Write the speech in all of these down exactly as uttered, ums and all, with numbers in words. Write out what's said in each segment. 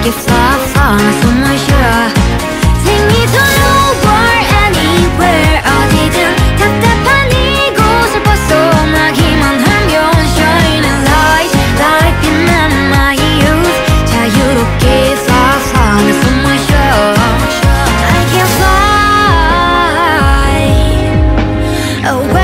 자유롭게 fly fly 나 숨을 쉬어 Take me to nowhere anywhere 어디든 답답한 이곳을 벗어나기만 하면 Shining light light 빛나는 my youth 자유롭게 fly fly 나 숨을 쉬어 I can fly away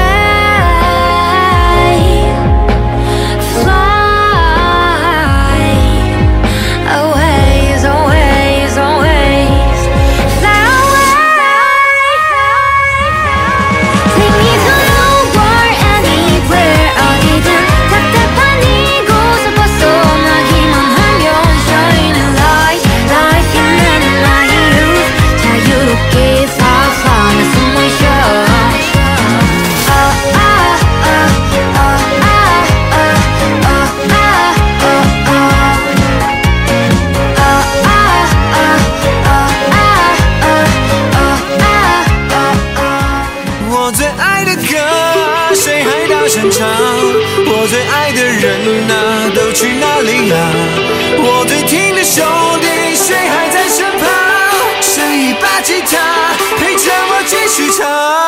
我最爱的人啊，都去哪里啊？我最听的兄弟，谁还在身旁？剩一把吉他陪着我继续唱。